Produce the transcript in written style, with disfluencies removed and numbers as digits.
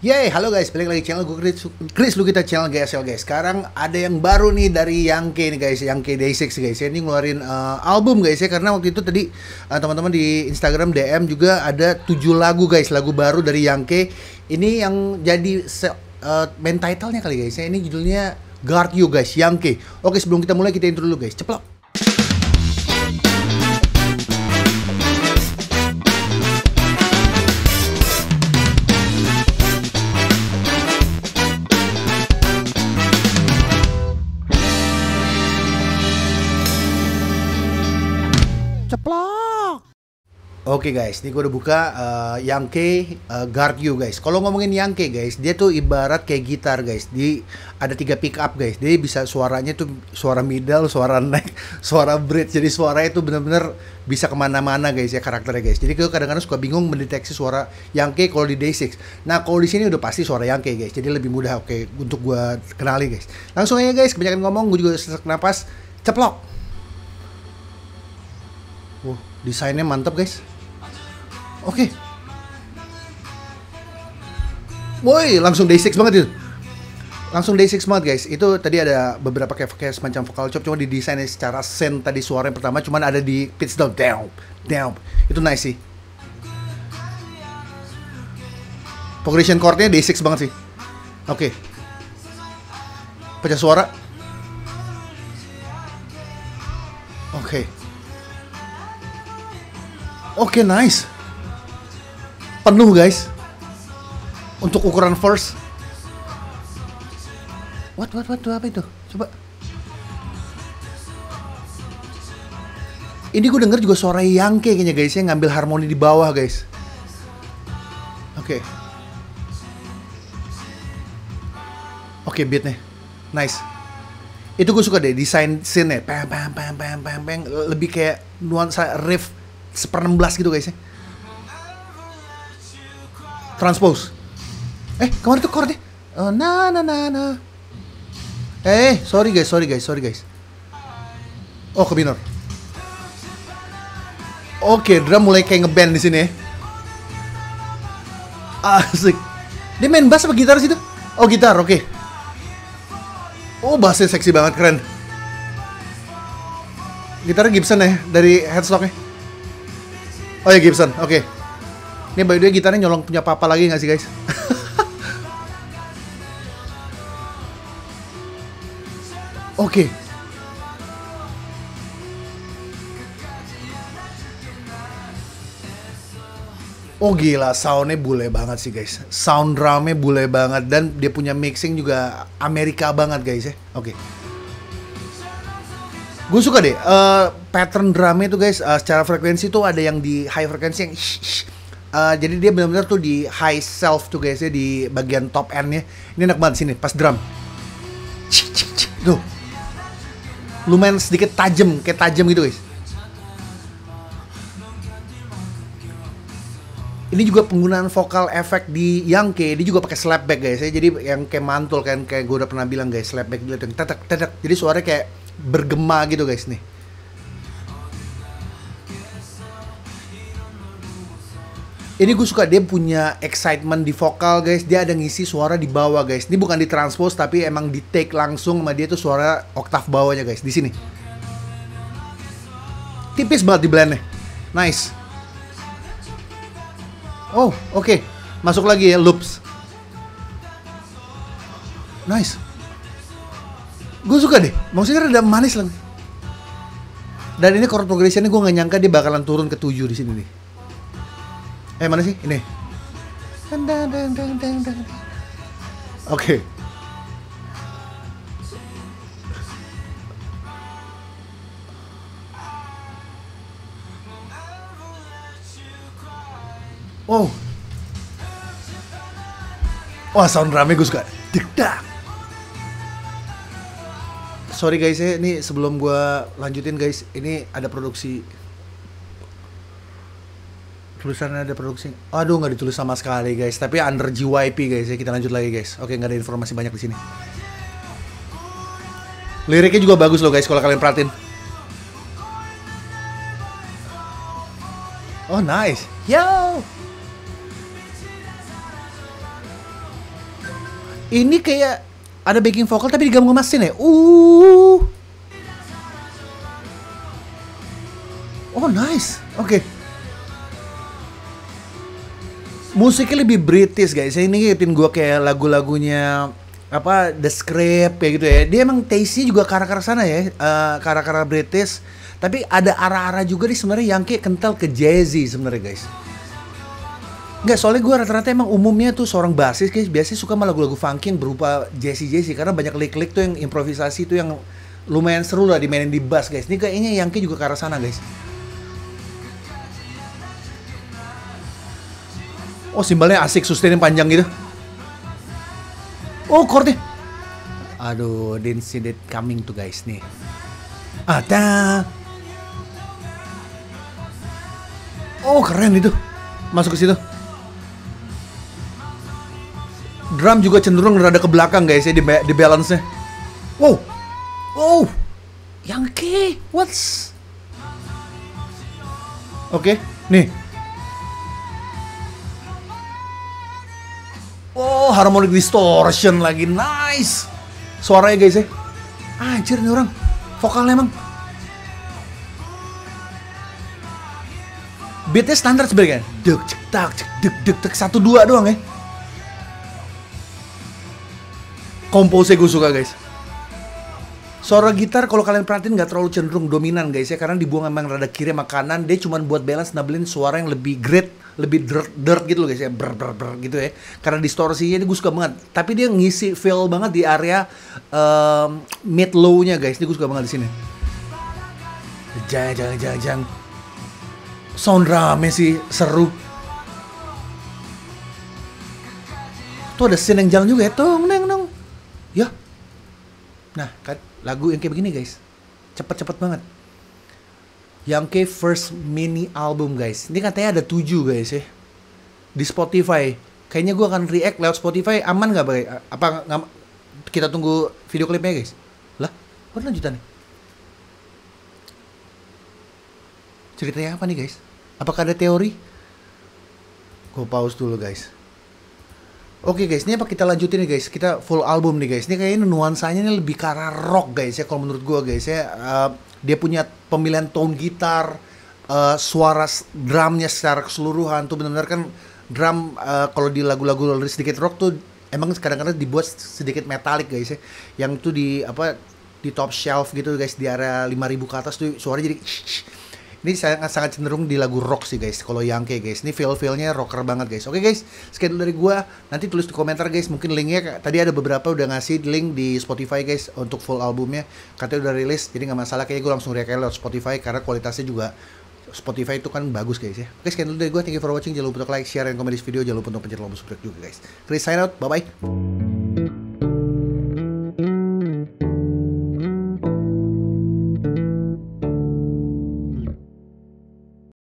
Yeay, halo guys, balik lagi channel gue Chris Lukita channel GSL guys. Sekarang ada yang baru nih dari Yankee nih guys, Yankee Day6 guys. Ini ngeluarin album guys ya, karena waktu itu tadi teman-teman di Instagram DM juga ada 7 lagu guys, lagu baru dari Yankee. Ini yang jadi main title-nya kali guys ya. Ini judulnya Guard You guys, Yankee. Oke, sebelum kita mulai kita intro dulu guys. Ceplok. Ceplok. Oke guys, ini gue udah buka Yankee Guard You guys. Kalau ngomongin Yankee guys, dia tuh ibarat kayak gitar guys. Ada 3 pick up guys. Dia bisa suaranya tuh suara middle, suara neck, suara bridge. Jadi suaranya tuh bener-bener bisa kemana-mana guys ya karakternya guys. Jadi gue kadang-kadang suka bingung mendeteksi suara Yankee kalau di Day6. Nah kalau di sini udah pasti suara Yankee guys. Jadi lebih mudah untuk gue kenali guys. Langsung aja guys, kebanyakan ngomong gue juga sesak napas. Ceplok. Desainnya mantap guys. Oke. Woi, langsung Day6 banget itu. Langsung Day6 banget guys. Itu tadi ada beberapa kayak semacam vocal chop, cuma didesainnya secara synth tadi suara yang pertama cuman ada di pitch down, down. Itu nice sih. Progression chordnya Day6 banget sih. Oke. Pecah suara. Oke. Oke, nice. Penuh guys. Untuk ukuran first. What, apa itu? Coba. Ini gue denger juga suara Yankee kayaknya guys, yang ngambil harmoni di bawah guys. Oke. Oke, beatnya. Nice. Itu gue suka deh, desain scene-nya. Pam. Lebih kayak nuansa riff 1/16 gitu guys ya. Transpose. Kemana tuh chordnya? Na. Sorry guys. Oh, ke minor. Oke, drum mulai kayak ngeband di sini ya. Asik. Dia main bass apa gitar sih tuh? Oh, gitar, oke. Oh, bassnya seksi banget, keren. Gitarnya Gibson ya, dari headstocknya. Oh ya, Gibson, oke. Ini by the way gitarnya nyolong punya papa lagi nggak sih guys? Oke. Oh gila, soundnya bule banget sih guys. Sound drumnya bule banget dan dia punya mixing juga Amerika banget guys ya. Oke. Gue suka deh pattern drumnya tuh guys, secara frekuensi tuh ada yang di high frekuensi yang jadi dia benar-benar tuh di high self tuh guys ya, di bagian top endnya. Ini enak banget sini pas drum. Tuh. Lumayan sedikit tajam, kayak tajam gitu guys. Ini juga penggunaan vokal efek di Yankee, dia juga pakai slapback guys ya. Jadi yang kayak mantul kan, kayak gue udah pernah bilang guys, slapback gitu yang tetek. Jadi suaranya kayak bergema gitu guys nih. Ini gue suka, dia punya excitement di vokal guys. Dia ada ngisi suara di bawah guys. Ini bukan ditranspose tapi emang di take langsung sama dia tuh suara oktav bawahnya guys di sini. Tipis banget di blendnya. Nice. Oh, oke. Masuk lagi ya loops. Nice. Gue suka deh, maksudnya rada manis lah. Dan ini chord progressionnya gue nggak nyangka dia bakalan turun ke 7 di sini nih. Mana sih? Ini. Oke. Oh. Wah, sound drumnya gue suka. Dik-dak. Sorry guys ya, ini sebelum gue lanjutin guys, ini ada produksi. Tulisannya ada produksi. Aduh, nggak ditulis sama sekali guys, tapi under JYP guys ya. Kita lanjut lagi guys. Oke, nggak ada informasi banyak di sini. Liriknya juga bagus loh guys kalau kalian perhatiin. Oh nice. Yo. Ini kayak ada backing vokal tapi digabung sama mesin ya. Oh nice. Oke. Musiknya lebih British guys. Ini ngingetin gue kayak lagu-lagunya apa The Script kayak gitu ya. Dia emang taste-nya juga ke arah sana ya. Ke arah British. Tapi ada arah-arah juga nih sebenarnya yang kayak kental ke jazzy sebenarnya guys. Enggak, soalnya gue rata-rata emang umumnya tuh seorang basis guys biasanya suka sama lagu-lagu funky yang berupa jazzy karena banyak lick-lick tuh yang improvisasi tuh yang lumayan seru lah dimainin di bass guys. Ini kayaknya Yankee juga ke arah sana guys. Oh simbalnya asik, sustain yang panjang gitu. Oh chordnya. Aduh, didn't see that coming tuh guys nih. Ada. Oh keren itu. Masuk ke situ. Drum juga cenderung rada ke belakang guys ya di balance-nya. Wow. Wow. Yankee, what's? Oke, nih. Oh, harmonic distortion lagi, nice. Suaranya guys ya. Anjir nih orang, vokalnya emang. Beatnya standar sebenarnya. Dek cek tak cek dek tek 1 2 doang ya. Komposnya gue suka guys. Suara gitar kalau kalian perhatiin nggak terlalu cenderung dominan guys ya, karena dibuang emang rada kiri sama kanan. Dia cuma buat balance nabelin suara yang lebih great, lebih dirt gitu loh guys ya, ber gitu ya. Karena distorsinya ini gue suka banget. Tapi dia ngisi feel banget di area mid low-nya guys. Ini gue suka banget di sini. Jang. Sound drumnya sih seru. Tuh ada scene yang jalan juga ya, tong neng. Ya. Nah, kan lagu yang kayak begini guys, cepet banget. Yankee first mini album guys. Ini katanya ada 7 guys ya di Spotify. Kayaknya gue akan react lewat Spotify. Aman nggak baik? Apa nggak? Kita tunggu video klipnya guys. Lah, apa lanjutannya? Ceritanya apa nih guys? Apakah ada teori? Gue pause dulu guys. Oke guys, ini apa kita lanjutin nih guys? Kita full album nih guys. Ini kayaknya nuansanya ini lebih ke arah rock guys ya kalau menurut gue guys ya. Dia punya pemilihan tone gitar, suara drumnya secara keseluruhan tuh benar-benar kan drum kalau di lagu-lagu sedikit rock tuh emang kadang-kadang dibuat sedikit metalik guys ya. Yang tuh di top shelf gitu guys di area 5.000 ke atas tuh suaranya jadi ini sangat cenderung di lagu rock sih guys. Kalau Yankee guys, ini feel-nya rocker banget guys. Oke guys, sekian dulu dari gua. Nanti tulis di komentar guys, mungkin linknya tadi ada beberapa udah ngasih link di Spotify guys untuk full albumnya. Katanya udah rilis, jadi nggak masalah. Kayaknya gue langsung react lewat Spotify karena kualitasnya juga Spotify itu kan bagus guys ya. Oke, sekian dulu dari gua. Thank you for watching. Jangan lupa untuk like, share, dan komen di video. Jangan lupa untuk pencet lonceng subscribe juga guys. Chris sign out. Bye bye.